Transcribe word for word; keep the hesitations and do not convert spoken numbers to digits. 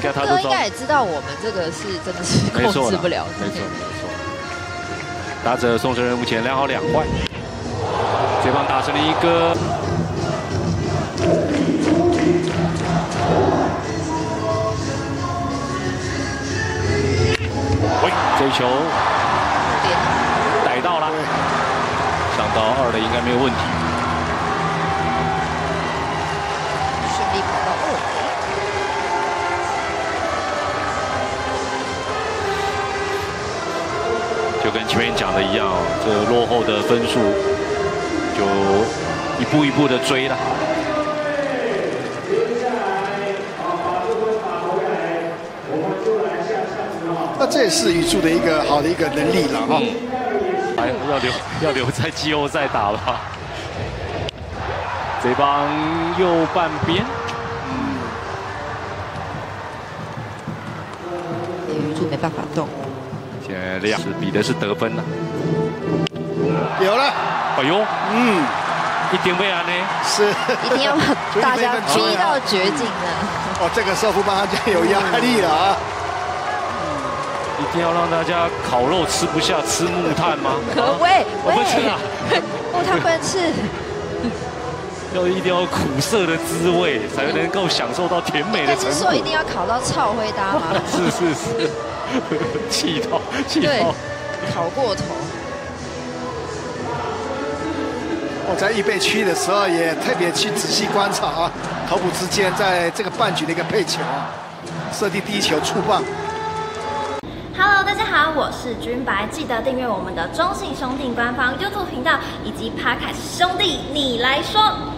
该他都应该也知道我们这个是真的是控制不了的。 没错没错。打者宋承仁目前两好两坏，这棒打成了一个。 喂，这一球逮到了，上到二垒应该没有问题。 顺利跑到二垒。就跟前面讲的一样，这落后的分数就一步一步的追了。 那这也是宇柱的一个好的一个能力了哈。 还要留要留在季后赛打吧。这帮右半边， 嗯，宇柱没办法动。 现在两是比的是得分了。 有了。 哎呦， 嗯， 一定会啊呢。 是。 一定要把大家逼到绝境的。 哦，这个胜负棒他就有压力了啊。 一定要让大家烤肉吃不下，吃木炭吗？ 喂， 我不吃啊， 木炭不能吃。 要一定要苦涩的滋味，才能够享受到甜美的成果。 是说一定要烤到超灰搭吗？ 是是是，气到气到， 烤过头。 我在预备区的时候也特别去仔细观察啊，头部之间在这个半局的一个配球啊，设定第一球触棒。 Hello， 大家好，我是君白，记得订阅我们的中信兄弟官方 YouTube 频道以及 Podcast 兄弟你来说。